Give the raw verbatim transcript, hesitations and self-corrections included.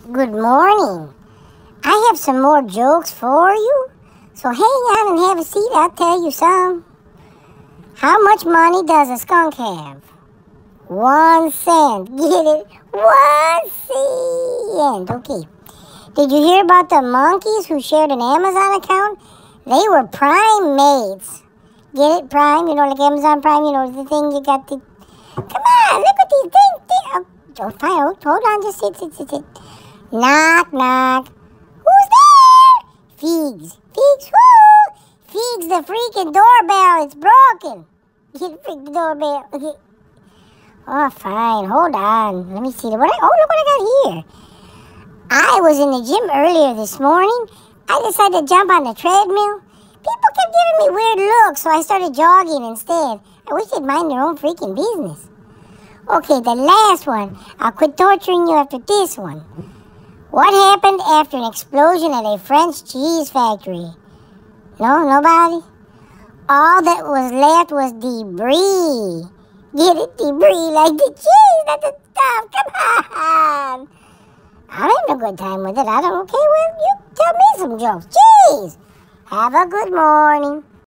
Good morning. I have some more jokes for you. So hang on and have a seat. I'll tell you some. How much money does a skunk have? One cent. Get it? One cent. Okay. Did you hear about the monkeys who shared an Amazon account? They were primates. Get it? Prime? You know, like Amazon Prime, you know, the thing you got the... Come on, look at these things. Oh, oh, fine. Oh, hold on, just sit, sit, sit, sit. Knock, knock. Who's there? Figs. Figs who? Figs the freaking doorbell. It's broken. Get the freaking doorbell. Okay. Oh, fine. Hold on. Let me see. What I, oh, look what I got here. I was in the gym earlier this morning. I decided to jump on the treadmill. People kept giving me weird looks, so I started jogging instead. I wish they'd mind their own freaking business. Okay, the last one. I'll quit torturing you after this one. What happened after an explosion at a French cheese factory? No, nobody? All that was left was debris. Get it? Debris like the cheese, not the stuff. Come on. I'm having a good time with it. I don't, okay, well, you tell me some jokes. Jeez. Have a good morning.